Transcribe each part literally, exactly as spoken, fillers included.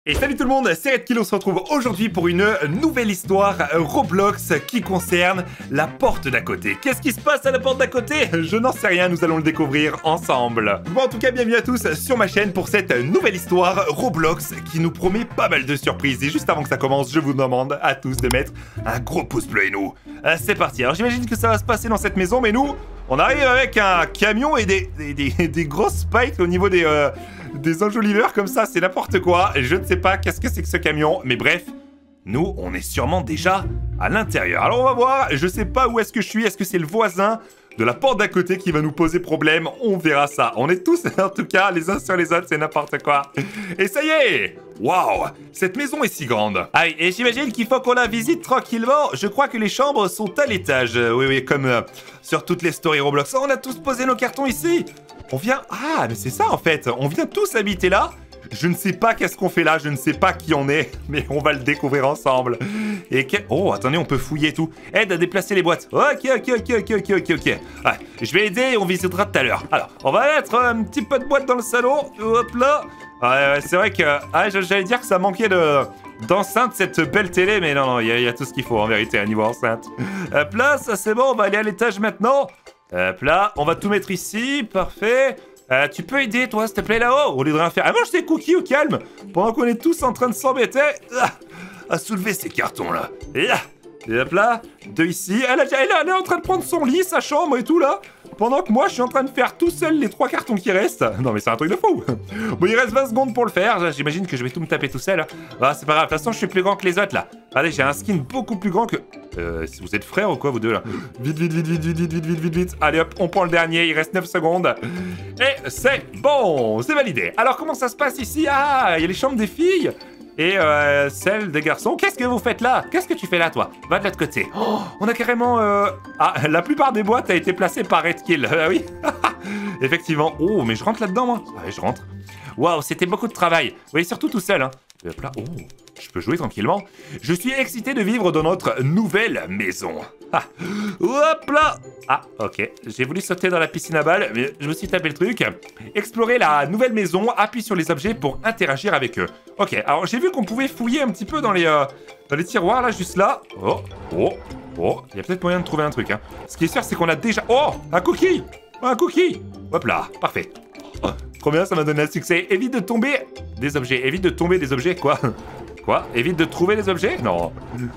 Et salut tout le monde, c'est Redkill, on se retrouve aujourd'hui pour une nouvelle histoire Roblox qui concerne la porte d'à côté. Qu'est-ce qui se passe à la porte d'à côté? Je n'en sais rien, nous allons le découvrir ensemble. Bon, en tout cas, bienvenue à tous sur ma chaîne pour cette nouvelle histoire Roblox qui nous promet pas mal de surprises. Et juste avant que ça commence, je vous demande à tous de mettre un gros pouce bleu et nous. Euh, c'est parti, alors j'imagine que ça va se passer dans cette maison, mais nous, on arrive avec un camion et des, des, des, des grosses spikes au niveau des... Euh, Des enjoliveurs comme ça, c'est n'importe quoi. Je ne sais pas qu'est-ce que c'est que ce camion, mais bref, nous, on est sûrement déjà à l'intérieur. Alors on va voir, je sais pas où est-ce que je suis, est-ce que c'est le voisin de la porte d'à côté qui va nous poser problème? On verra ça. On est tous, en tout cas, les uns sur les autres, c'est n'importe quoi. Et ça y est! Waouh! Cette maison est si grande. Ah oui, et j'imagine qu'il faut qu'on la visite tranquillement. Je crois que les chambres sont à l'étage. Euh, oui, oui, comme euh, sur toutes les stories Roblox. Oh, on a tous posé nos cartons ici. On vient... Ah, mais c'est ça, en fait. On vient tous habiter là. Je ne sais pas qu'est-ce qu'on fait là, je ne sais pas qui on est, mais on va le découvrir ensemble. Et que... Oh, attendez, on peut fouiller tout. Aide à déplacer les boîtes. Ok, ok, ok, ok, ok, ok, ok. Ouais, je vais aider et on visitera tout à l'heure. Alors, on va mettre un petit peu de boîte dans le salon. Hop là. Ouais, c'est vrai que... Ah, j'allais dire que ça manquait de... d'enceinte, cette belle télé, mais non, non, il y, y a tout ce qu'il faut en vérité à niveau enceinte. Hop là, ça c'est bon, on va aller à l'étage maintenant. Hop là, on va tout mettre ici, parfait. Euh, tu peux aider, toi, s'il te plaît, là-haut, au lieu de rien faire. Ah, mange tes cookies au calme, pendant qu'on est tous en train de s'embêter ah, à soulever ces cartons-là. Et, ah, et hop là, deux ici. Elle, a, elle, elle est en train de prendre son lit, sa chambre et tout, là. Pendant que moi, je suis en train de faire tout seul les trois cartons qui restent. Non, mais c'est un truc de fou. Bon, il reste vingt secondes pour le faire. J'imagine que je vais tout me taper tout seul. Ah, c'est pas grave. De toute façon, je suis plus grand que les autres, là. Allez, j'ai un skin beaucoup plus grand que... Euh, si vous êtes frères ou quoi, vous deux, là? Vite, vite, vite, vite, vite, vite, vite, vite, vite, vite. Allez, hop, on prend le dernier. Il reste neuf secondes. Et c'est bon. C'est validé. Alors, comment ça se passe ici? Ah, il y a les chambres des filles. Et euh, celle des garçons. Qu'est-ce que vous faites là? Qu'est-ce que tu fais là, toi? Va de l'autre côté. Oh, on a carrément... Euh... Ah, la plupart des boîtes a été placée par Redkill. Ah oui. Effectivement. Oh, mais je rentre là-dedans, moi. Ouais, je rentre. Waouh, c'était beaucoup de travail. Oui, surtout tout seul, hein. Hop là. Oh, je peux jouer tranquillement. Je suis excité de vivre dans notre nouvelle maison. Ah. Hop là. Ah, ok. J'ai voulu sauter dans la piscine à balles, mais je me suis tapé le truc. Explorer la nouvelle maison, appuie sur les objets pour interagir avec eux. Ok, alors j'ai vu qu'on pouvait fouiller un petit peu dans les, euh, dans les tiroirs, là, juste là. Oh, oh, oh. Il y a peut-être moyen de trouver un truc, hein. Ce qui est sûr, c'est qu'on a déjà... Oh, un cookie. Un cookie. Hop là, parfait. Oh, trop bien, ça m'a donné un succès. Évite de tomber des objets. Évite de tomber des objets, quoi. Quoi? Évite de trouver des objets? Non.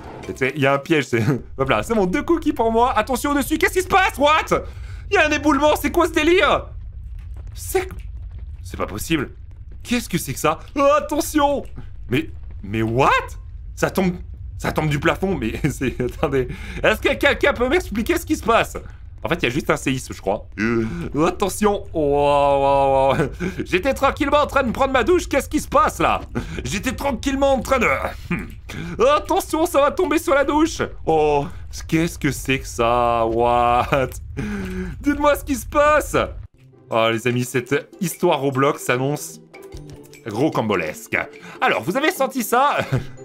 Il y a un piège, c'est... Hop là, c'est bon, deux cookies pour moi. Attention au-dessus, qu'est-ce qui se passe? What? Il y a un éboulement, c'est quoi ce délire? C'est... C'est pas possible. Qu'est-ce que c'est que ça? Oh, attention! Mais... Mais what? Ça tombe... Ça tombe du plafond, mais c'est... Attendez. Est-ce que quelqu'un peut m'expliquer ce qui se passe? En fait, il y a juste un séisme, je crois. Euh, attention. Oh, oh, oh. J'étais tranquillement en train de prendre ma douche. Qu'est-ce qui se passe, là? J'étais tranquillement en train de... Attention, ça va tomber sur la douche. Oh, qu'est-ce que c'est que ça? What? Dites-moi ce qui se passe. Oh, les amis, cette histoire Roblox s'annonce rocambolesque. Alors, vous avez senti ça?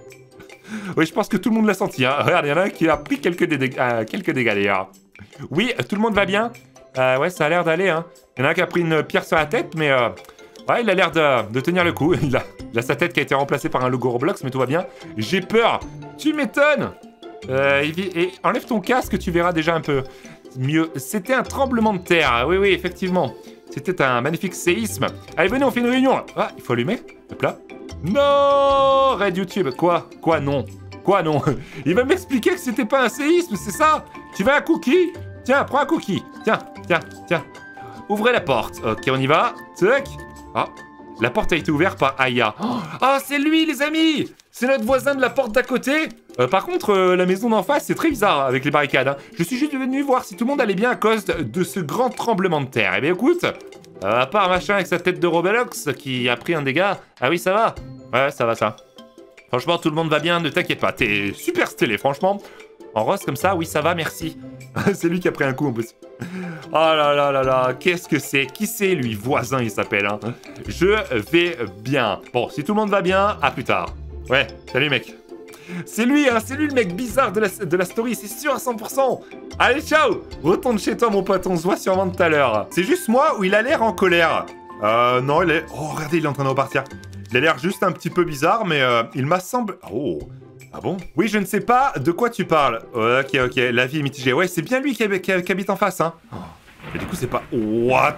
Oui, je pense que tout le monde l'a senti, hein. Regarde, il y en a un qui a pris quelques, dég euh, quelques dégâts, d'ailleurs. Oui, tout le monde va bien. euh, Ouais, ça a l'air d'aller, hein. Il y en a un qui a pris une pierre sur la tête, mais... Euh, ouais, il a l'air de, de tenir le coup. Il a, il a sa tête qui a été remplacée par un logo Roblox, mais tout va bien. J'ai peur. Tu m'étonnes. euh, et, et enlève ton casque, tu verras déjà un peu mieux. C'était un tremblement de terre. Oui, oui, effectivement. C'était un magnifique séisme. Allez, venez, on fait une réunion. Ah, il faut allumer. Hop là. Non, Red YouTube. Quoi? Quoi, non? Quoi, non? Il va m'expliquer que c'était pas un séisme, c'est ça? Tu veux un cookie? Tiens, prends un cookie. Tiens, tiens, tiens. Ouvrez la porte. Ok, on y va. Tac. Ah, la porte a été ouverte par Aya. Ah, oh, c'est lui, les amis! C'est notre voisin de la porte d'à côté. Euh, par contre, euh, la maison d'en face, c'est très bizarre avec les barricades, hein. Je suis juste venu voir si tout le monde allait bien à cause de ce grand tremblement de terre. Eh bien, écoute, euh, à part machin avec sa tête de Roblox qui a pris un dégât. Ah oui, ça va. Ouais, ça va, ça. Franchement, tout le monde va bien, ne t'inquiète pas. T'es super stylé, franchement. En rose comme ça, oui, ça va, merci. C'est lui qui a pris un coup, en plus. Oh là là là là, qu'est-ce que c'est? Qui c'est, lui? Voisin, il s'appelle, hein. Je vais bien. Bon, si tout le monde va bien, à plus tard. Ouais, salut, mec. C'est lui, hein, c'est lui le mec bizarre de la, de la story, c'est sûr à cent pour cent. Allez, ciao. Retourne chez toi, mon pote, on se voit sûrement tout à l'heure. C'est juste moi ou il a l'air en colère? Euh, non, il est... Oh, regardez, il est en train de repartir. Il a l'air juste un petit peu bizarre, mais euh, il m'a semblé... Oh. Ah bon? Oui, je ne sais pas de quoi tu parles. Ok, ok, la vie est mitigée. Ouais, c'est bien lui qui, qui, qui habite en face, hein. Et du coup, c'est pas... What?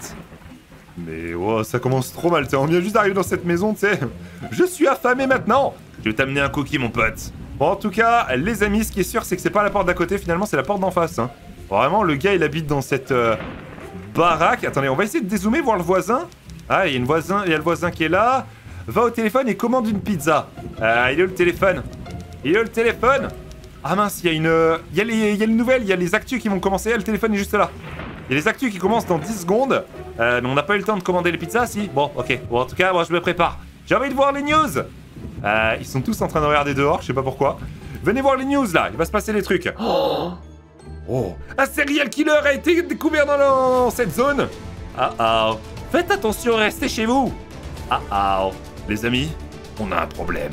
Mais oh, ça commence trop mal, tu sais. On vient juste d'arriver dans cette maison, tu sais. Je suis affamé maintenant. Je vais t'amener un cookie, mon pote. Bon, en tout cas, les amis, ce qui est sûr, c'est que c'est pas la porte d'à côté. Finalement, c'est la porte d'en face, hein. Vraiment, le gars, il habite dans cette euh, baraque. Attendez, on va essayer de dézoomer, voir le voisin. Ah, il y a une voisin, il y a le voisin qui est là. Va au téléphone et commande une pizza. Euh, il est où le téléphone? Il est où le téléphone? Ah mince, il y a une... Il y a les, il y a les nouvelles, il y a les actus qui vont commencer. Le téléphone est juste là. Il y a les actus qui commencent dans dix secondes. Euh, mais on n'a pas eu le temps de commander les pizzas, si? Bon, ok. Bon, en tout cas, moi, je me prépare. J'ai envie de voir les news. Euh, ils sont tous en train de regarder dehors, je sais pas pourquoi. Venez voir les news, là. Il va se passer des trucs. Oh, oh. Un serial killer a été découvert dans, le... dans cette zone. Ah ah. Faites attention, restez chez vous. Ah ah. Les amis, on a un problème.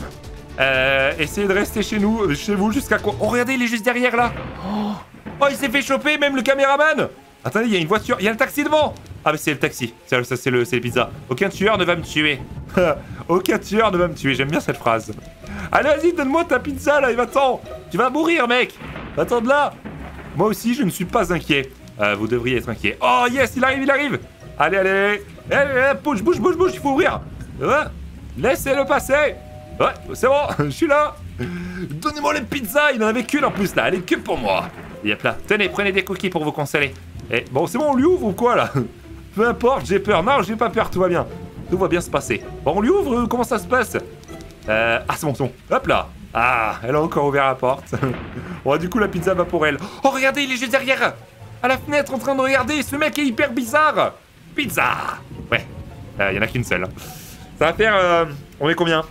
Euh, essayez de rester chez nous, chez vous jusqu'à quoi? Oh, regardez, il est juste derrière, là. Oh, oh il s'est fait choper, même le caméraman. Attendez, il y a une voiture, il y a le taxi devant. Ah, mais c'est le taxi, ça, ça c'est le, les pizzas. Aucun tueur ne va me tuer. Aucun tueur ne va me tuer, j'aime bien cette phrase. Allez, vas-y, donne-moi ta pizza, là, et va-t'en. Tu vas mourir, mec. Va-t'en de là. Moi aussi, je ne suis pas inquiet. Euh, vous devriez être inquiet. Oh, yes, il arrive, il arrive. Allez, allez. Allez, bouge, bouge, bouge, bouge, il faut ouvrir. Ouais. Laissez-le passer. Ouais, c'est bon, je suis là. Donnez-moi les pizzas, il en avait qu'une en plus, là. Elle est que pour moi. Yep, là. Tenez, prenez des cookies pour vous consoler. Eh, bon, c'est bon, on lui ouvre ou quoi, là? Peu importe, j'ai peur. Non, j'ai pas peur, tout va bien. Tout va bien se passer. Bon, on lui ouvre, comment ça se passe? Euh... Ah, c'est bon, c'est bon. Hop là. Ah, elle a encore ouvert la porte. Bon, du coup, la pizza va pour elle. Oh, regardez, il est juste derrière. À la fenêtre, en train de regarder. Ce mec est hyper bizarre. Pizza. Ouais, il euh, y en a qu'une seule. Ça va faire... Euh... On est combien?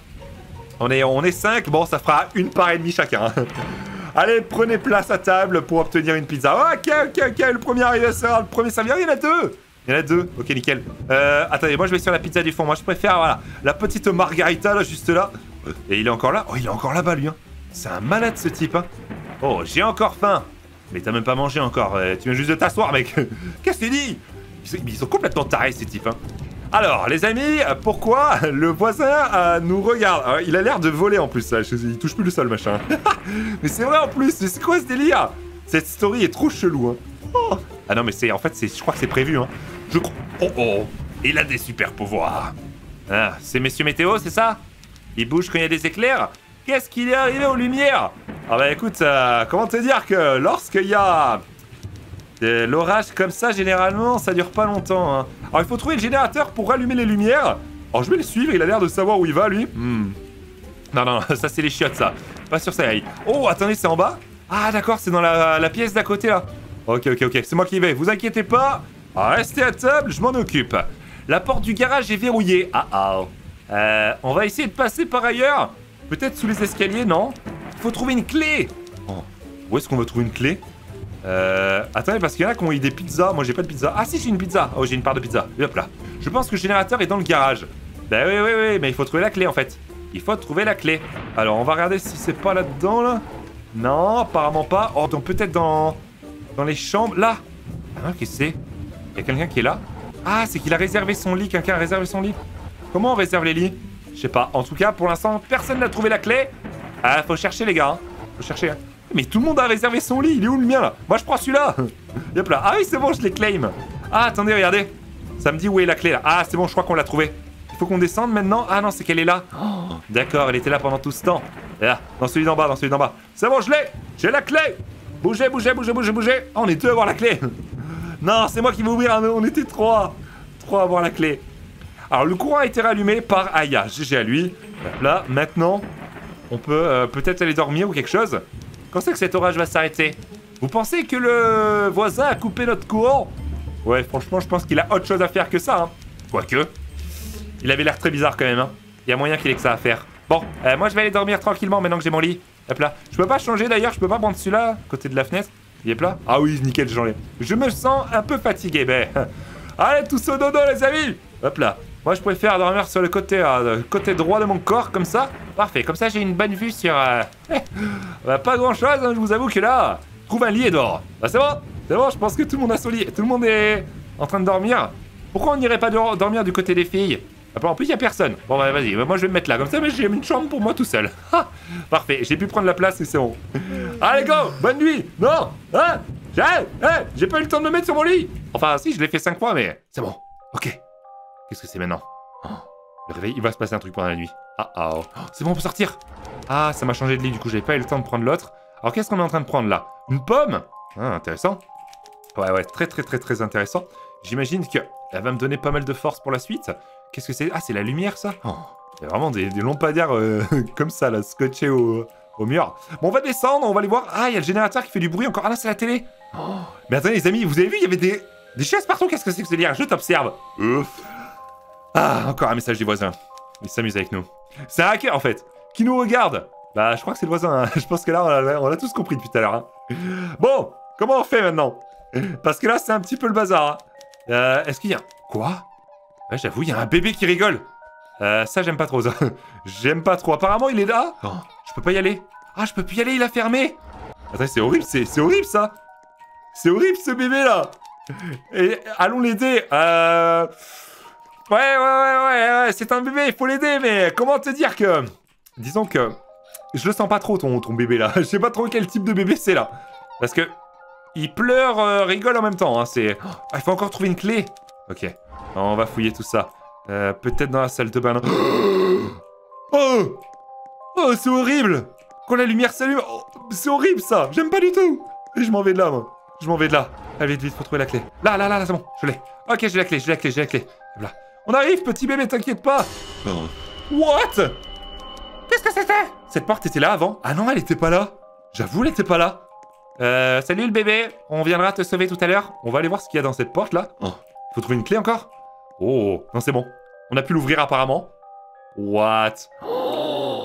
On est, on est cinq. Bon, ça fera une part et demie chacun. Allez, prenez place à table pour obtenir une pizza. Oh, ok, ok, ok. Le premier arrivé sera le premier servi. Il y en a deux. Il y en a deux. Ok, nickel. Euh, attendez, moi, je vais sur la pizza du fond. Moi, je préfère, voilà, la petite margarita, là, juste là. Et il est encore là. Oh, il est encore là-bas, lui. Hein. C'est un malade, ce type. Hein. Oh, j'ai encore faim. Mais t'as même pas mangé encore. Euh, tu viens juste de t'asseoir, mec. Qu'est-ce que tu dis? ils sont, ils sont complètement tarés, ces types. Hein. Alors, les amis, pourquoi le voisin euh, nous regarde? Alors, il a l'air de voler en plus, là. Il touche plus le sol, machin. Mais c'est vrai en plus, c'est quoi ce délire? Cette story est trop chelou, hein. Oh. Ah non, mais c'est en fait, je crois que c'est prévu, hein. Je crois... Oh, oh, il a des super pouvoirs. Ah, c'est Monsieur Météo, c'est ça? Il bouge quand il y a des éclairs? Qu'est-ce qu'il est arrivé aux lumières? Ah bah écoute, euh, comment te dire que lorsqu'il y a... l'orage comme ça, généralement, ça dure pas longtemps. Hein. Alors, il faut trouver le générateur pour rallumer les lumières. Alors, je vais le suivre. Il a l'air de savoir où il va, lui. Hmm. Non, non, ça, c'est les chiottes, ça. Pas sûr, ça aille. Oh, attendez, c'est en bas? Ah, d'accord, c'est dans la, la pièce d'à côté, là. Ok, ok, ok. C'est moi qui y vais. Vous inquiétez pas. Restez à table, je m'en occupe. La porte du garage est verrouillée. Ah, ah. Euh, on va essayer de passer par ailleurs. Peut-être sous les escaliers, non? Il faut trouver une clé. Oh. Où est-ce qu'on va trouver une clé? Euh... Attendez, parce qu'il y en a qui ont eu des pizzas. Moi, j'ai pas de pizza. Ah, si, j'ai une pizza. Oh, j'ai une part de pizza. Et hop là. Je pense que le générateur est dans le garage. Bah oui, oui, oui. Mais il faut trouver la clé, en fait. Il faut trouver la clé. Alors, on va regarder si c'est pas là-dedans, là. Non, apparemment pas. Oh, donc peut-être dans... Dans les chambres. Là. Ah, qu'est-ce que c'est? Il y a quelqu'un qui est là. Ah, c'est qu'il a réservé son lit. Quelqu'un a réservé son lit. Comment on réserve les lits? Je sais pas. En tout cas, pour l'instant, personne n'a trouvé la clé. Ah, faut chercher, les gars. Hein. Faut chercher, hein. Mais tout le monde a réservé son lit, il est où le mien là? Moi je prends celui-là. Hop là. Ah oui c'est bon, je les claim. Ah attendez, regardez. Ça me dit où est la clé là. Ah c'est bon, je crois qu'on l'a trouvée. Il faut qu'on descende maintenant. Ah non, c'est qu'elle est là. Oh, d'accord, elle était là pendant tout ce temps. Là, dans celui d'en bas, dans celui d'en bas. C'est bon, je l'ai. J'ai la clé. Bougez, bougez, bougez, bougez, bougez. Oh, on est deux à avoir la clé. Non, c'est moi qui vais ouvrir. On était trois. Trois à avoir la clé. Alors le courant a été rallumé par Aya. G G à lui. Hop là, maintenant, on peut euh, peut-être aller dormir ou quelque chose. Quand c'est que cet orage va s'arrêter? Vous pensez que le voisin a coupé notre courant? Ouais, franchement, je pense qu'il a autre chose à faire que ça. Hein. Quoique, il avait l'air très bizarre quand même. Hein. Il y a moyen qu'il ait que ça à faire. Bon, euh, moi je vais aller dormir tranquillement maintenant que j'ai mon lit. Hop là. Je peux pas changer d'ailleurs, je peux pas prendre celui-là, côté de la fenêtre. Il est plat? Ah oui, nickel, j'enlève. Je me sens un peu fatigué, ben. Allez, tous au dodo, les amis. Hop là. Moi, je préfère dormir sur le côté, euh, le côté droit de mon corps, comme ça. Parfait, comme ça, j'ai une bonne vue sur... Euh... bah, pas grand-chose, hein, je vous avoue que là, trouve un lit et dors. Bah, c'est bon, c'est bon, je pense que tout le monde a son lit. Tout le monde est en train de dormir. Pourquoi on n'irait pas dormir du côté des filles? Après, en plus, il n'y a personne. Bon, bah, vas-y, moi, je vais me mettre là. Comme ça, mais j'ai une chambre pour moi tout seul. Ah, parfait, j'ai pu prendre la place et c'est bon. Allez, go. Bonne nuit. Non. Hein. J'ai hein, j'ai pas eu le temps de me mettre sur mon lit. Enfin, si, je l'ai fait cinq fois, mais c'est bon. Ok. Qu'est-ce que c'est maintenant? Oh, le réveil, il va se passer un truc pendant la nuit. Ah, ah, oh. Oh, c'est bon, on peut sortir. Ah, ça m'a changé de lit, du coup, j'avais pas eu le temps de prendre l'autre. Alors, qu'est-ce qu'on est en train de prendre là? Une pomme. Ah, intéressant. Ouais, ouais, très, très, très, très intéressant. J'imagine qu'elle va me donner pas mal de force pour la suite. Qu'est-ce que c'est? Ah, c'est la lumière, ça? Oh, il y a vraiment des, des lampadaires euh, comme ça, là, scotchés au, au mur. Bon, on va descendre, on va aller voir. Ah, il y a le générateur qui fait du bruit encore. Ah, là, c'est la télé. Oh. Mais attendez, les amis, vous avez vu, il y avait des, des chaises partout. Qu'est-ce que c'est que ce délire? Je t'observe. Euh. Ah, encore un message du voisin. Il s'amuse avec nous. C'est un hacker, en fait, qui nous regarde. Bah, je crois que c'est le voisin. Hein. Je pense que là, on a, on a tous compris depuis tout à l'heure. Hein. Bon, comment on fait maintenant? Parce que là, c'est un petit peu le bazar. Hein. Euh, Est-ce qu'il y a... Quoi? Ouais, j'avoue, il y a un bébé qui rigole. Euh, ça, j'aime pas trop, ça. J'aime pas trop. Apparemment, il est là. Oh, je peux pas y aller. Ah, je peux plus y aller, il a fermé. Attends, c'est horrible, c'est horrible, ça. C'est horrible, ce bébé-là. Et allons l'aider. Euh... Ouais, ouais, ouais, ouais, ouais. C'est un bébé, il faut l'aider, mais comment te dire que... Disons que... Je le sens pas trop, ton, ton bébé, là. Je sais pas trop quel type de bébé c'est, là. Parce que... Il pleure, euh, rigole en même temps. Hein, c'est... Ah, il faut encore trouver une clé. Ok. On va fouiller tout ça. Euh, Peut-être dans la salle de bain. Non. Oh, oh, c'est horrible. Quand la lumière s'allume. Oh, c'est horrible, ça. J'aime pas du tout. Et je m'en vais de là, moi. Je m'en vais de là. Allez, vite, vite, faut trouver la clé. Là, là, là, là, c'est bon. Je l'ai. Ok, j'ai la clé, j'ai la clé, j'ai la clé. Là. On arrive, petit bébé, t'inquiète pas. Oh. What? Qu'est-ce que c'était? Cette porte était là avant? Ah non, elle était pas là. J'avoue, elle était pas là. Euh, salut le bébé, on viendra te sauver tout à l'heure. On va aller voir ce qu'il y a dans cette porte là. Oh, faut trouver une clé encore? Oh, non c'est bon. On a pu l'ouvrir apparemment. What? Oh.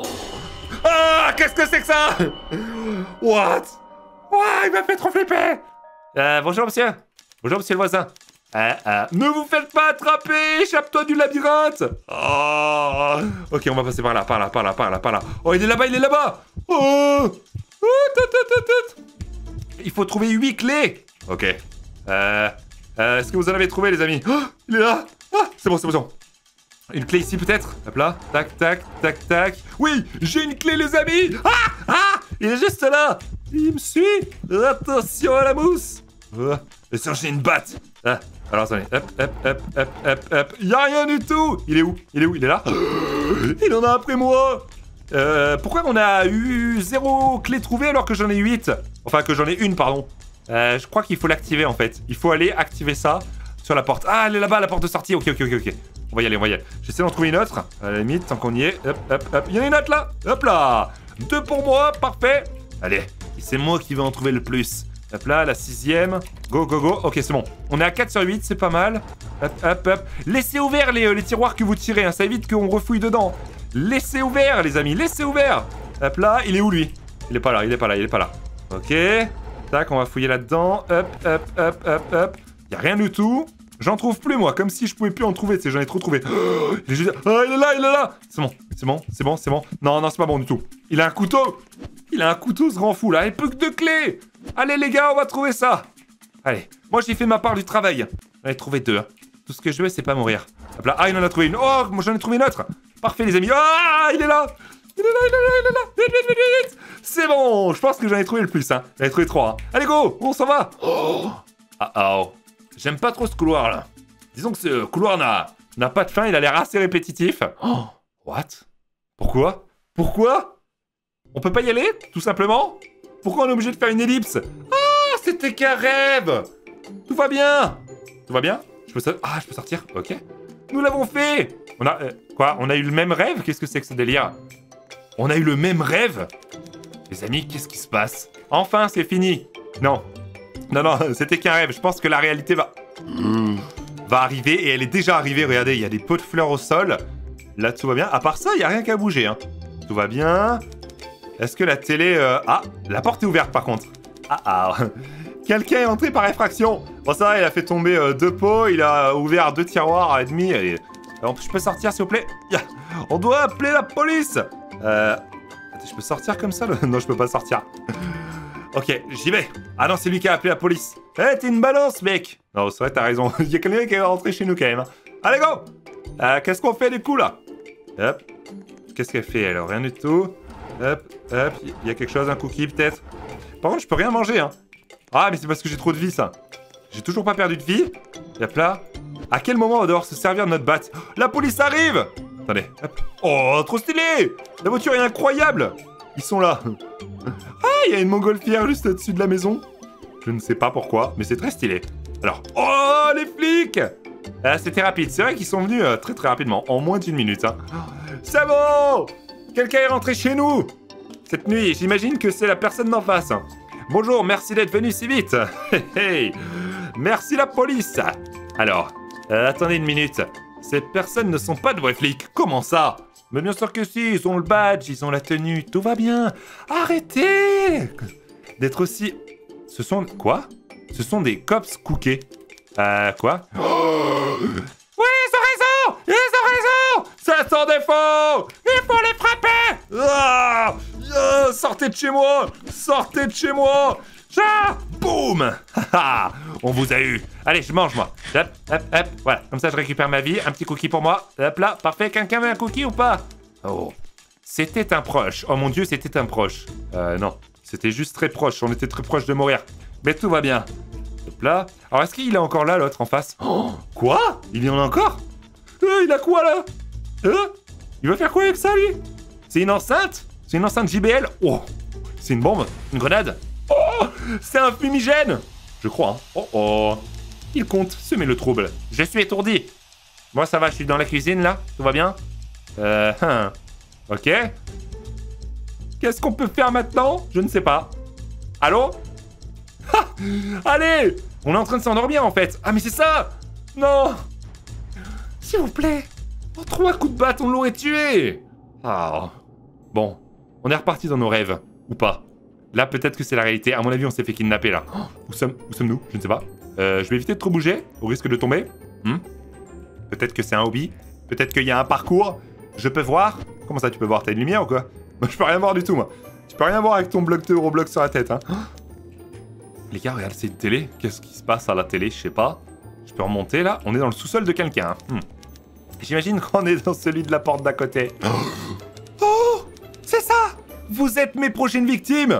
Ah, qu'est-ce que c'est que ça? What? Ouah, il m'a fait trop flipper. Euh, bonjour monsieur. Bonjour monsieur le voisin. Euh, euh, ne vous faites pas attraper, échappe-toi du labyrinthe. Oh. Ok, on va passer par là, par là, par là, par là, par là. Oh, il est là-bas, il est là-bas. Oh. Oh, tout, tout, tout, tout. Il faut trouver huit clés. Ok. Euh, euh, Est-ce que vous en avez trouvé, les amis? Oh, il est là. Ah, c'est bon, c'est bon, c'est bon. Une clé ici, peut-être? Hop là. Tac, tac, tac, tac. Oui, j'ai une clé, les amis. Ah, ah, il est juste là. Il me suit. Attention à la mousse. Oh, et ça, j'ai une batte. Ah, alors, attendez. Hop, hop, hop, hop, hop, hop. Il y a rien du tout. Il est où? Il est où? Il est là. Il en a après moi. Euh, pourquoi on a eu zéro clé trouvée alors que j'en ai huit? Enfin, que j'en ai une, pardon. Euh, je crois qu'il faut l'activer, en fait. Il faut aller activer ça sur la porte. Ah, elle est là-bas, la porte de sortie. Ok, ok, ok, ok. On va y aller, on va y aller. J'essaie d'en trouver une autre. À la limite, tant qu'on y est. Hop, hop, hop. Il y en a une autre, là. Hop là. Deux pour moi, parfait. Allez, c'est moi qui vais en trouver le plus. Hop là, la sixième. Go, go, go. Ok, c'est bon. On est à quatre sur huit, c'est pas mal. Hop, hop, hop. Laissez ouverts les, euh, les tiroirs que vous tirez, hein. Ça évite qu'on refouille dedans. Laissez ouvert, les amis, laissez ouvert. Hop là, il est où, lui? Il est pas là, il est pas là, il est pas là. Ok. Tac, on va fouiller là-dedans. Hop, hop, hop, hop, hop. Y a rien du tout. J'en trouve plus, moi, comme si je pouvais plus en trouver, tu sais, j'en ai trop trouvé. Oh, il est juste... oh, il est là, il est là. C'est bon, c'est bon, c'est bon, c'est bon. Non, non, c'est pas bon du tout. Il a un couteau. Il a un couteau, ce grand fou, là. Il peut que deux clés. Allez, les gars, on va trouver ça. Allez, moi, j'ai fait ma part du travail. J'en ai trouvé deux. Hein. Tout ce que je veux, c'est pas mourir. Hop là, ah, il en a trouvé une. Oh, moi, j'en ai trouvé une autre. Parfait, les amis. Ah, il est là. Il est là, il est là, il est là. Vite, vite, vite, vite, vite. C'est bon. Je pense que j'en ai trouvé le plus. Hein. J'en ai trouvé trois. Hein. Allez, go. On s'en va. Oh. Ah, oh. J'aime pas trop ce couloir-là. Disons que ce couloir n'a pas de fin. Il a l'air assez répétitif. Oh. What? Pourquoi? Pourquoi? On peut pas y aller, tout simplement? Pourquoi on est obligé de faire une ellipse? Ah, c'était qu'un rêve. Tout va bien. Tout va bien? Je peux so- Ah, je peux sortir? Ok. Nous l'avons fait. On a... Euh, quoi? On a eu le même rêve? Qu'est-ce que c'est que ce délire? On a eu le même rêve? Les amis, qu'est-ce qui se passe? Enfin, c'est fini. Non. Non, non, c'était qu'un rêve. Je pense que la réalité va... Mmh. va arriver. Et elle est déjà arrivée. Regardez, il y a des pots de fleurs au sol. Là, tout va bien. À part ça, il n'y a rien qu'à bouger. Hein. Tout va bien. Est-ce que la télé... Euh... Ah, la porte est ouverte, par contre. Ah, ah. Quelqu'un est entré par effraction. Bon, ça va, il a fait tomber euh, deux pots. Il a ouvert deux tiroirs et demi. Et... Alors, je peux sortir, s'il vous plaît? On doit appeler la police. Euh... Je peux sortir comme ça? Non, je peux pas sortir. Ok, j'y vais. Ah non, c'est lui qui a appelé la police. Eh, hey, t'es une balance, mec. Non, c'est vrai, t'as raison. Il y a quelqu'un qui est rentré chez nous, quand même. Allez, go. Euh, Qu'est-ce qu'on fait du coup là? Hop. Qu'est-ce qu'elle fait alors? Rien du tout. Hop, hop. Il y a quelque chose, un cookie peut-être. Par contre, je peux rien manger, hein. Ah, mais c'est parce que j'ai trop de vie, ça. J'ai toujours pas perdu de vie. Hop là. À quel moment on va devoir se servir de notre batte? Oh, la police arrive! Attendez. Hop. Oh, trop stylé! La voiture est incroyable! Ils sont là. Ah, il y a une montgolfière juste au-dessus de la maison. Je ne sais pas pourquoi, mais c'est très stylé. Alors, oh, les flics! Ah, c'était rapide. C'est vrai qu'ils sont venus euh, très très rapidement, en moins d'une minute. Hein. C'est bon! Quelqu'un est rentré chez nous! Cette nuit, j'imagine que c'est la personne d'en face. Bonjour, merci d'être venu si vite. Hey, hey. Merci la police. Alors, euh, attendez une minute. Ces personnes ne sont pas de vrais flics. Comment ça? Mais bien sûr que si, ils ont le badge, ils ont la tenue, tout va bien. Arrêtez d'être aussi... Ce sont... Quoi? Ce sont des cops cookés. Euh, quoi? Oh oui, ils ont raison! Ils ont raison! Ça sont des faux! Il faut les frapper! Ah ah, sortez de chez moi! Sortez de chez moi! Ah, boum! On vous a eu! Allez, je mange, moi! Hop, hop, hop! Voilà, comme ça, je récupère ma vie. Un petit cookie pour moi. Hop là, parfait. Quelqu'un veut un cookie ou pas? Oh, c'était un proche. Oh mon Dieu, c'était un proche. Euh, non. C'était juste très proche. On était très proche de mourir. Mais tout va bien. Hop là. Alors, est-ce qu'il est encore là, l'autre, en face? Oh, quoi? Il y en a encore? euh, Il a quoi, là? euh Il va faire quoi avec ça, lui? C'est une enceinte? C'est une enceinte J B L? Oh, c'est une bombe? Une grenade? Oh, c'est un fumigène! Je crois, hein. Oh, oh. Il compte semer le trouble. Je suis étourdi. Moi, ça va, je suis dans la cuisine, là. Tout va bien? Euh... Hein. Ok. Qu'est-ce qu'on peut faire maintenant? Je ne sais pas. Allô? Ha! Allez! On est en train de s'endormir, en fait. Ah, mais c'est ça! Non! S'il vous plaît! En trois coups de batte, on l'aurait tué! Ah... Bon. On est reparti dans nos rêves. Ou pas. Là, peut-être que c'est la réalité. À mon avis, on s'est fait kidnapper, là. Oh, où sommes, où sommes-nous? Je ne sais pas. Euh, je vais éviter de trop bouger, au risque de tomber. Hmm? Peut-être que c'est un hobby. Peut-être qu'il y a un parcours. Je peux voir. Comment ça, tu peux voir? T'as une lumière ou quoi? Moi, je peux rien voir du tout, moi. Tu peux rien voir avec ton bloc de Roblox sur la tête, hein. Oh. Les gars, regarde, c'est une télé. Qu'est-ce qui se passe à la télé? Je sais pas. Je peux remonter, là. On est dans le sous-sol de quelqu'un. Hein. Hmm. J'imagine qu'on est dans celui de la porte d'à côté. Oh! C'est ça! Vous êtes mes prochaines victimes!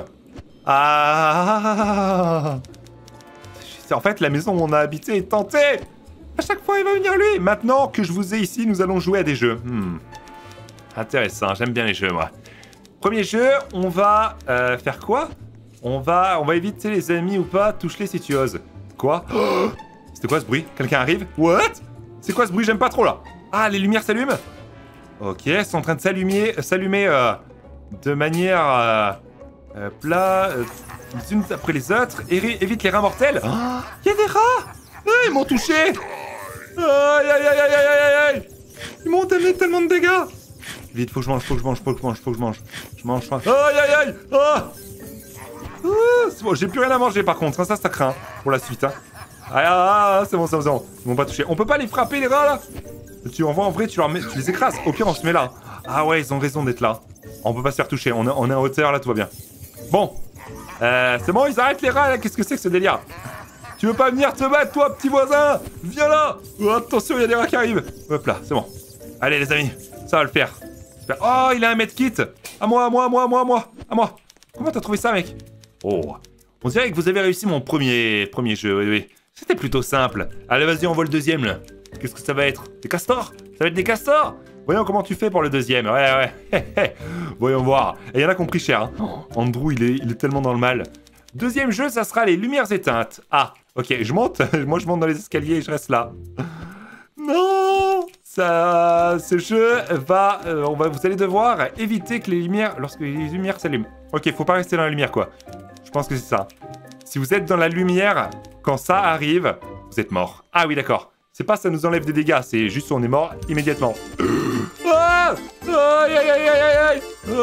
Ah! En fait, la maison où on a habité est tentée! À chaque fois, il va venir lui! Maintenant que je vous ai ici, nous allons jouer à des jeux. Hmm. Intéressant, j'aime bien les jeux, moi. Premier jeu, on va euh, faire quoi? On va, on va éviter les ennemis ou pas, touche-les si tu oses. Quoi? Oh! C'était quoi ce bruit? Quelqu'un arrive? What? C'est quoi ce bruit? J'aime pas trop, là. Ah, les lumières s'allument? Ok, elles sont en train de s'allumer, s'allumer euh, de manière euh, euh, plat, euh, les unes après les autres. Éri évite les rats mortels. Il oh, y a des rats! Ah, ils m'ont touché! Aïe, aïe, aïe, aïe, aïe, aïe! Ils m'ont donné tellement de dégâts! Vite, faut que je mange, faut que je mange, faut que je mange, faut que je mange. Je mange, je mange. Aïe, aïe, aïe! Ah, ah, c'est bon, j'ai plus rien à manger par contre, hein, ça, ça craint pour la suite. Hein. Ah, ah, ah, c'est bon, c'est bon, c'est bon. Ils m'ont pas touché. On peut pas les frapper, les rats, là? Tu en vois en vrai, tu, leur mets, tu les écrases. Au pire, on se met là. Ah ouais, ils ont raison d'être là. On peut pas se faire toucher, on est, on est en hauteur, là, tout va bien. Bon. Euh, c'est bon, ils arrêtent les rats, là. Qu'est-ce que c'est que ce délire? Tu veux pas venir te battre, toi, petit voisin? Viens là. Oh, attention, il y a des rats qui arrivent. Hop là, c'est bon. Allez, les amis, ça va le faire. Oh, il a un medkit. À moi, à moi, à moi, à moi, à moi. À moi. Comment t'as trouvé ça, mec? Oh. On dirait que vous avez réussi mon premier, premier jeu, oui, oui. C'était plutôt simple. Allez, vas-y, on voit le deuxième, là. Qu'est-ce que ça va être? Des castors? Ça va être des castors? Voyons comment tu fais pour le deuxième. Ouais, ouais. Voyons voir. Et il y en a qui ont pris cher. Hein. Andrew, il est, il est tellement dans le mal. Deuxième jeu, ça sera les lumières éteintes. Ah, ok, je monte. Moi, je monte dans les escaliers et je reste là. Non! Ça, ce jeu va, euh, on va... Vous allez devoir éviter que les lumières... Lorsque les lumières s'allument. Ok, faut pas rester dans la lumière, quoi. Je pense que c'est ça. Si vous êtes dans la lumière, quand ça arrive, vous êtes mort. Ah oui, d'accord. C'est pas ça nous enlève des dégâts, c'est juste on est mort immédiatement. Ah, aïe, aïe, aïe, aïe, aïe.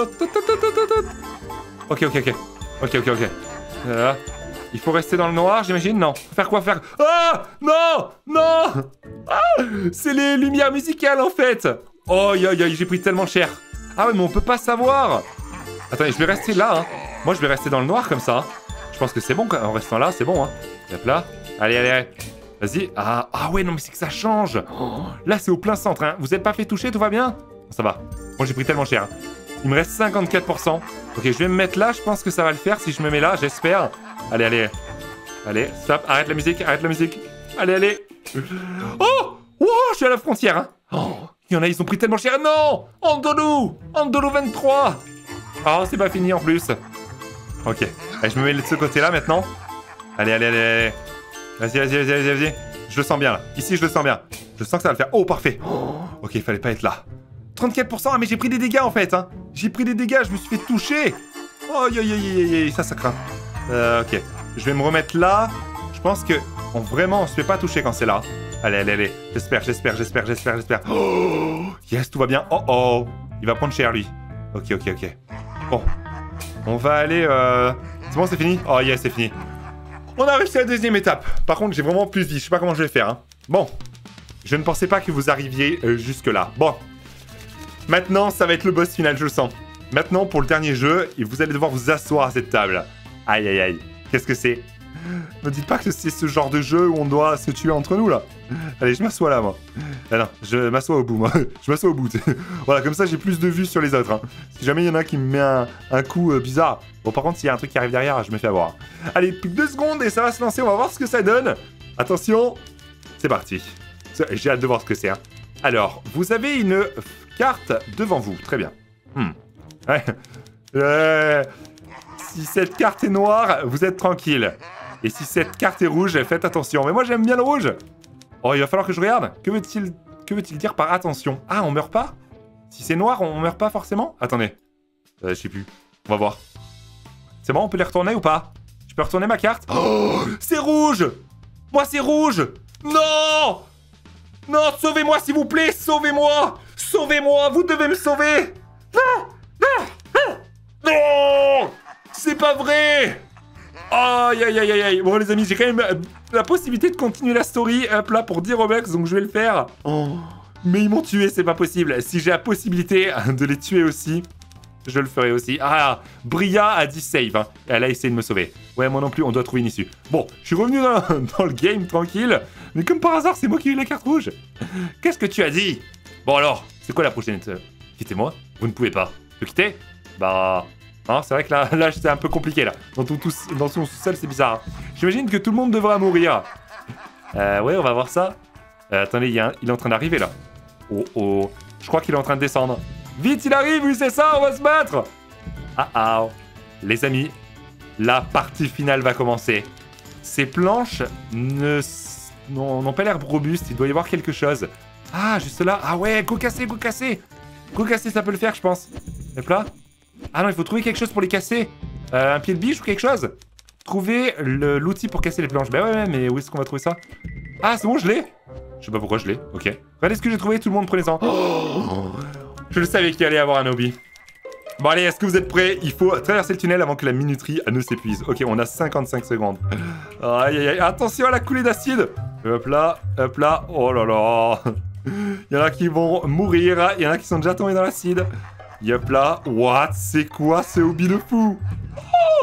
Ok, ok, ok. Ok, ok, ok. Euh, il faut rester dans le noir, j'imagine? Non. Faire quoi? Faire... Ah, non, non. Ah, c'est les lumières musicales, en fait. Oh, aïe, aïe, j'ai pris tellement cher. Ah ouais, mais on peut pas savoir. Attendez, je vais rester là. Hein. Moi, je vais rester dans le noir, comme ça. Je pense que c'est bon, en restant là, c'est bon. Hein. Hop là. Allez, allez, allez. Vas-y. Ah, ah ouais, non, mais c'est que ça change. Oh, là, c'est au plein centre. Hein. Vous n'êtes pas fait toucher, tout va bien? Ça va. Moi, j'ai pris tellement cher. Hein. Il me reste cinquante-quatre pour cent. Ok, je vais me mettre là. Je pense que ça va le faire si je me mets là. J'espère. Allez, allez. Allez, stop. Arrête la musique. Arrête la musique. Allez, allez. Oh! Oh, je suis à la frontière. Hein. Oh, il y en a, ils ont pris tellement cher. Non! Andalou! Andalou vingt-trois! Oh, c'est pas fini en plus. Ok. Allez, je me mets de ce côté-là maintenant. Allez, allez, allez, allez. Vas-y, vas-y, vas-y, vas-y, vas-y. Je le sens bien là. Ici, je le sens bien. Je sens que ça va le faire. Oh, parfait. Oh, ok, il fallait pas être là. trente-quatre pour cent. Ah, mais j'ai pris des dégâts en fait. Hein. J'ai pris des dégâts. Je me suis fait toucher. Oh, aïe, aïe, aïe, aïe, aïe. Ça, ça craint. Euh, ok. Je vais me remettre là. Je pense que on, vraiment, on se fait pas toucher quand c'est là. Allez, allez, allez. J'espère, j'espère, j'espère, j'espère, j'espère. Oh, yes, tout va bien. Oh, oh. Il va prendre cher, lui. Ok, ok, ok. Bon. On va aller... Euh... C'est bon, c'est fini? Oh, yes, c'est fini. On a réussi à la deuxième étape. Par contre, j'ai vraiment plus de vie. Je sais pas comment je vais faire. Hein. Bon. Je ne pensais pas que vous arriviez euh, jusque-là. Bon. Maintenant, ça va être le boss final, je le sens. Maintenant, pour le dernier jeu, vous allez devoir vous asseoir à cette table. Aïe, aïe, aïe. Qu'est-ce que c'est? Ne dites pas que c'est ce genre de jeu où on doit se tuer entre nous, là. Allez, je m'assois là, moi. Ah non, je m'assois au bout, moi. Je m'assois au bout. Voilà, comme ça, j'ai plus de vue sur les autres. Hein. Si jamais il y en a qui me met un, un coup euh, bizarre. Bon, par contre, s'il y a un truc qui arrive derrière, je me fais avoir. Allez, plus que deux secondes et ça va se lancer. On va voir ce que ça donne. Attention. C'est parti. J'ai hâte de voir ce que c'est. Hein. Alors, vous avez une carte devant vous. Très bien. Hmm. Ouais. Euh... Si cette carte est noire, vous êtes tranquille. Et si cette carte est rouge, faites attention. Mais moi, j'aime bien le rouge. Oh, il va falloir que je regarde. Que veut-il que veut-il dire par attention? Ah, on meurt pas? Si c'est noir, on meurt pas forcément? Attendez. Euh, je sais plus. On va voir. C'est bon, on peut les retourner ou pas? Je peux retourner ma carte? Oh, c'est rouge! Moi, c'est rouge! Non! Non, sauvez-moi, s'il vous plaît! Sauvez-moi! Sauvez-moi! Vous devez me sauver! Non! Non! Non! Non! C'est pas vrai! Aïe, aïe, aïe, aïe, aïe. Bon, les amis, j'ai quand même euh, la possibilité de continuer la story, hop là, pour dix Robux, donc je vais le faire. Oh. Mais ils m'ont tué, c'est pas possible. Si j'ai la possibilité de les tuer aussi, je le ferai aussi. Ah, Bria a dit save, hein. Elle a essayé de me sauver. Ouais, moi non plus, on doit trouver une issue. Bon, je suis revenu dans, dans le game, tranquille. Mais comme par hasard, c'est moi qui ai eu la carte rouge. Qu'est-ce que tu as dit? Bon alors, c'est quoi la prochaine étape? Quittez-moi. Vous ne pouvez pas. Je quitter? Bah... Hein, c'est vrai que là, là c'est un peu compliqué, là. Dans, tout, tout, dans son sous-sol, c'est bizarre. Hein. J'imagine que tout le monde devra mourir. Euh, ouais, on va voir ça. Euh, attendez, il, y a un... il est en train d'arriver, là. Oh, oh. Je crois qu'il est en train de descendre. Vite, il arrive, oui, c'est ça, on va se battre. Ah, ah. Les amis, la partie finale va commencer. Ces planches ne... n'ont pas l'air robustes. Il doit y avoir quelque chose. Ah, juste là. Ah ouais, go casser, go casser. Go casser, ça peut le faire, je pense. Hop là. Ah non, il faut trouver quelque chose pour les casser. Euh, un pied de biche ou quelque chose. Trouver l'outil pour casser les planches. Bah ouais, ouais, mais où est-ce qu'on va trouver ça? Ah, c'est bon, je l'ai. Je sais pas pourquoi je l'ai. Ok. Regardez ce que j'ai trouvé, tout le monde prenez-en. Oh, je le savais qu'il allait y avoir un hobby. Bon, allez, est-ce que vous êtes prêts? Il faut traverser le tunnel avant que la minuterie ne s'épuise. Ok, on a cinquante-cinq secondes. Aïe, aïe, aïe. Attention à la coulée d'acide. Hop là, hop là. Oh là là. Il y en a qui vont mourir. Il y en a qui sont déjà tombés dans l'acide. Yep là, what? C'est quoi ce hobby de fou? Oh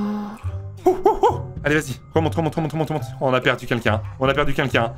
oh oh oh. Allez, vas-y, remonte, remonte, remonte, remonte, remonte. Oh, on a perdu quelqu'un, on a perdu quelqu'un.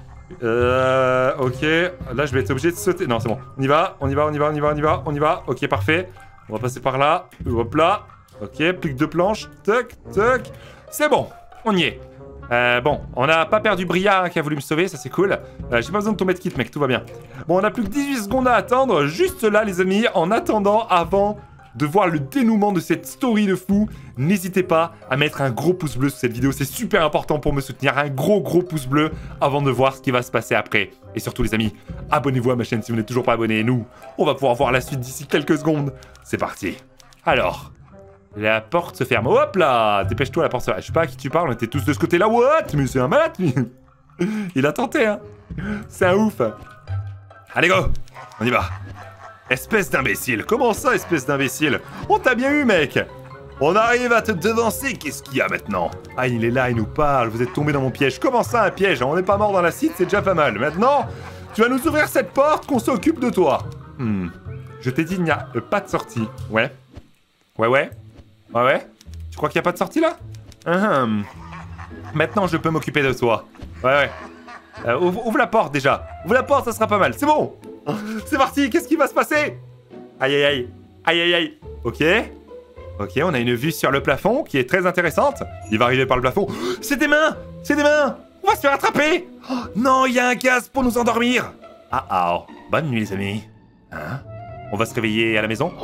Euh, ok, là je vais être obligé de sauter. Non, c'est bon, on y va, on y va, on y va, on y va, on y va, on y va. Ok, parfait. On va passer par là, hop là. Ok, plus que deux planches, toc, toc. C'est bon, on y est. Euh, bon, on n'a pas perdu Bria qui a voulu me sauver, ça c'est cool. Euh, J'ai pas besoin de ton medkit, mec, tout va bien. Bon, on a plus que dix-huit secondes à attendre, juste là, les amis. En attendant, avant de voir le dénouement de cette story de fou, n'hésitez pas à mettre un gros pouce bleu sur cette vidéo. C'est super important pour me soutenir. Un gros, gros pouce bleu avant de voir ce qui va se passer après. Et surtout, les amis, abonnez-vous à ma chaîne si vous n'êtes toujours pas abonné. Et nous, on va pouvoir voir la suite d'ici quelques secondes. C'est parti. Alors... La porte se ferme. Hop là! Dépêche-toi, la porte se ferme. Je sais pas à qui tu parles, on était tous de ce côté-là. What? Mais c'est un malade, lui! Il a tenté, hein! C'est un ouf! Allez, go! On y va! Espèce d'imbécile! Comment ça, espèce d'imbécile? On t'a bien eu, mec! On arrive à te devancer, qu'est-ce qu'il y a maintenant? Ah, il est là, il nous parle, vous êtes tombé dans mon piège. Comment ça, un piège? On n'est pas mort dans la cite, c'est déjà pas mal. Maintenant, tu vas nous ouvrir cette porte, qu'on s'occupe de toi. Hmm. Je t'ai dit, il n'y a euh, pas de sortie. Ouais? Ouais, ouais? Ouais, ouais? Tu crois qu'il n'y a pas de sortie, là? Uhum. Maintenant, je peux m'occuper de toi. Ouais, ouais. Euh, ouvre, ouvre la porte déjà. Ouvre la porte, ça sera pas mal. C'est bon. C'est parti. Qu'est-ce qui va se passer? Aïe, aïe, aïe. Aïe, aïe, aïe. Ok. Ok, on a une vue sur le plafond qui est très intéressante. Il va arriver par le plafond. C'est des mains. C'est des mains. On va se faire attraper. Oh, non, il y a un gaz pour nous endormir. Ah, ah. Bonne nuit, les amis. Hein? On va se réveiller à la maison.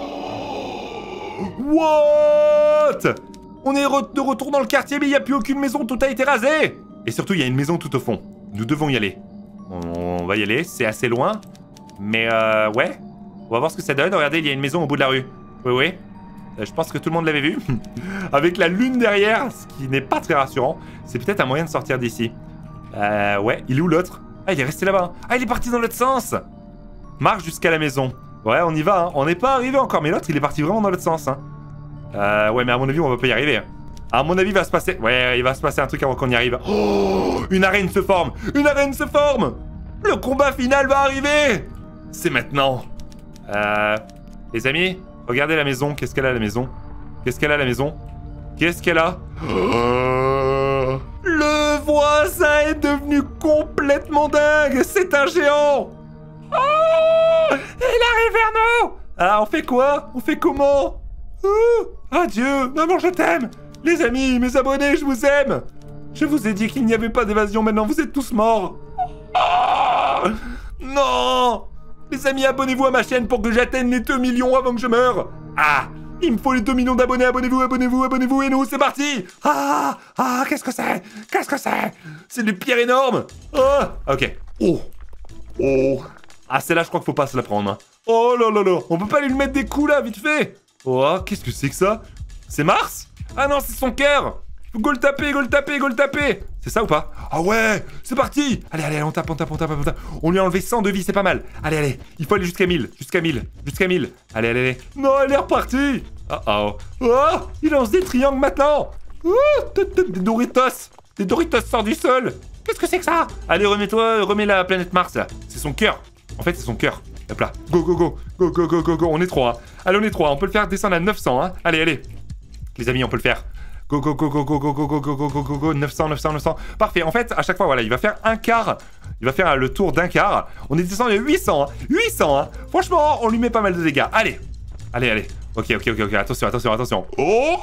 What? On est re de retour dans le quartier, mais il n'y a plus aucune maison. Tout a été rasé. Et surtout, il y a une maison tout au fond. Nous devons y aller. On va y aller, c'est assez loin. Mais euh, ouais. On va voir ce que ça donne. Regardez, il y a une maison au bout de la rue. Oui, oui. Euh, je pense que tout le monde l'avait vu. Avec la lune derrière, ce qui n'est pas très rassurant. C'est peut-être un moyen de sortir d'ici. Euh, ouais, il est où l'autre? Ah, il est resté là-bas. Ah, il est parti dans l'autre sens. Marche jusqu'à la maison. Ouais, on y va. Hein. On n'est pas arrivé encore, mais l'autre, il est parti vraiment dans l'autre sens. Hein. Euh, ouais, mais à mon avis, on va pas y arriver. Hein. À mon avis, il va se passer... Ouais, il va se passer un truc avant qu'on y arrive. Oh, une arène se forme. Une arène se forme. Le combat final va arriver. C'est maintenant. Euh... Les amis, regardez la maison. Qu'est-ce qu'elle a, la maison? Qu'est-ce qu'elle a, la maison? Qu'est-ce qu'elle a? Oh, le voisin est devenu complètement dingue. C'est un géant. Oh, il arrive vers nous. Ah, on fait quoi? On fait comment? Oh, adieu. Maman, je t'aime. Les amis, mes abonnés, je vous aime. Je vous ai dit qu'il n'y avait pas d'évasion, maintenant vous êtes tous morts. Oh, non. Les amis, abonnez-vous à ma chaîne pour que j'atteigne les deux millions avant que je meure. Ah, il me faut les deux millions d'abonnés, abonnez-vous, abonnez-vous, abonnez-vous, et nous, c'est parti. Ah, ah, qu'est-ce que c'est? Qu'est-ce que c'est? C'est des pierres énormes. Ah, ok. Oh, oh. Ah, celle-là, je crois qu'il faut pas se la prendre. Hein. Oh là là là, on peut pas lui mettre des coups là, vite fait. Oh, qu'est-ce que c'est que ça? C'est Mars? Ah non, c'est son cœur. Go le taper, go le taper, go le taper. C'est ça ou pas? Ah ouais, c'est parti. Allez, allez, on tape, on tape, on tape, on tape. On lui a enlevé cent de vie, c'est pas mal. Allez, allez, il faut aller jusqu'à mille, jusqu'à mille, jusqu'à mille. Allez, allez, allez. Non, elle est repartie. Oh oh. Oh, il lance des triangles maintenant. Oh, des Doritos. Des Doritos sortent du sol. Qu'est-ce que c'est que ça? Allez, remets-toi, remets la planète Mars là. C'est son cœur. En fait, c'est son cœur. Hop là. Go, go, go. Go, go, go, go, go. On est trois. Hein. Allez, on est trois. On peut le faire descendre à neuf cents. Hein. Allez, allez. Les amis, on peut le faire. Go, go, go, go, go, go, go, go, go, go, go, go, go, neuf cents, neuf cents, neuf cents. Parfait. En fait, à chaque fois, voilà, il va faire un quart. Il va faire le tour d'un quart. On est descendu à huit cents. Hein. huit cents. Hein. Franchement, on lui met pas mal de dégâts. Allez. Allez, allez. Ok, ok, ok, ok. Attention, attention, attention. Oh!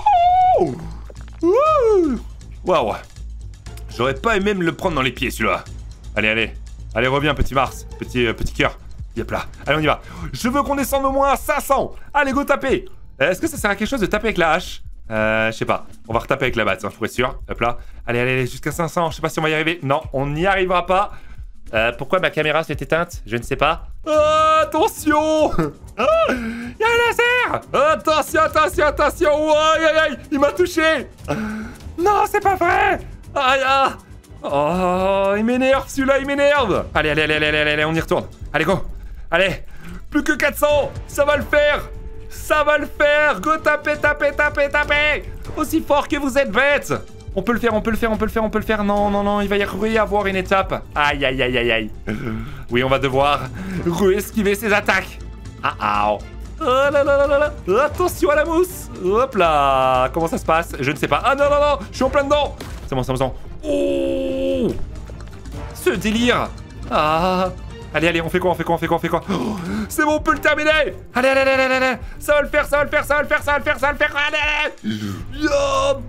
Waouh. J'aurais pas aimé me le prendre dans les pieds, celui-là. Allez, allez. Allez, reviens, petit Mars. Petit, euh, petit cœur. Yep là. Allez, on y va. Je veux qu'on descende au moins à cinq cents. Allez, go taper. Est-ce que ça sert à quelque chose de taper avec la hache? Euh, je sais pas. On va retaper avec la batte, hein, pour être sûr. Hop là. Allez, allez, allez, jusqu'à cinq cents. Je sais pas si on va y arriver. Non, on n'y arrivera pas. Euh, pourquoi ma caméra s'est éteinte? Je ne sais pas. Oh, attention. Oh, il y a un laser. Attention, attention, attention. Oh, aïe, aïe, aïe. Il m'a touché. Non, c'est pas vrai. Aïe, aïe. Oh, il m'énerve, celui-là, il m'énerve. Allez, allez, allez, allez, allez, allez, on y retourne. Allez, go. Allez. Plus que quatre cents. Ça va le faire. Ça va le faire. Go taper, taper, taper, taper. Aussi fort que vous êtes bêtes. On peut le faire, on peut le faire, on peut le faire, on peut le faire. Non, non, non, il va y avoir une étape. Aïe, aïe, aïe, aïe, aïe. Oui, on va devoir esquiver ses attaques. Ah, ah. Oh là là là là là. Attention à la mousse. Hop là. Comment ça se passe? Je ne sais pas. Ah non, non, non. Je suis en plein dedans. C'est bon, c'est bon, c'est bon. Oh, ce délire. Ah. Allez, allez, on fait quoi, on fait quoi, on fait quoi, on fait quoi? Oh, c'est bon, on peut le terminer. Allez, allez, allez, allez, allez. Ça va le faire, ça va le faire, ça va le faire, ça va le faire, ça va le faire. Allez, allez. Yo,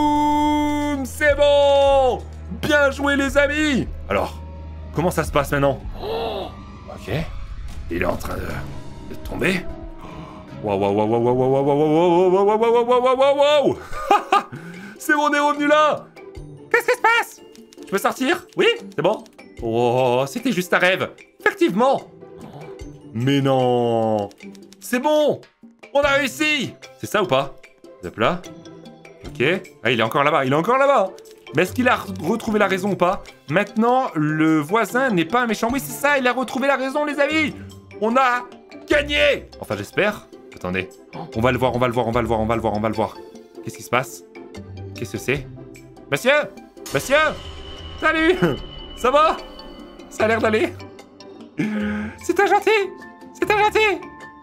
boum. C'est bon. Bien joué, les amis. Alors, comment ça se passe maintenant? Oh, ok. Il est en train de, de tomber. Waouh, waouh, waouh, waouh, waouh, waouh, waouh, waouh, waouh, waouh, waouh, waouh, waouh, waouh. C'est bon, on est revenu là. Qu'est-ce qui se passe? Je peux sortir? Oui, c'est bon. Oh, c'était juste un rêve. Effectivement. Mais non. C'est bon. On a réussi. C'est ça ou pas? Hop là. Ok. Ah, il est encore là-bas. Il est encore là-bas. Mais est-ce qu'il a retrouvé la raison ou pas? Maintenant, le voisin n'est pas un méchant. Oui, c'est ça. Il a retrouvé la raison, les amis. On a gagné. Enfin, j'espère. Attendez. On va le voir, on va le voir, on va le voir, on va le voir, on va le voir. Qu'est-ce qui se passe? Qu'est-ce que c'est? Monsieur? Monsieur? Salut. Ça va? Ça a l'air d'aller. C'est un gentil. C'est un gentil.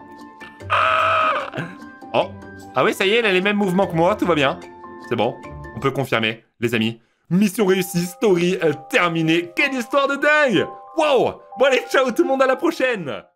Ah, oh. Ah oui, ça y est, elle a les mêmes mouvements que moi, tout va bien. C'est bon, on peut confirmer, les amis. mission réussie, story euh, terminée. Quelle histoire de dingue! Wow! Bon allez, ciao tout le monde, à la prochaine!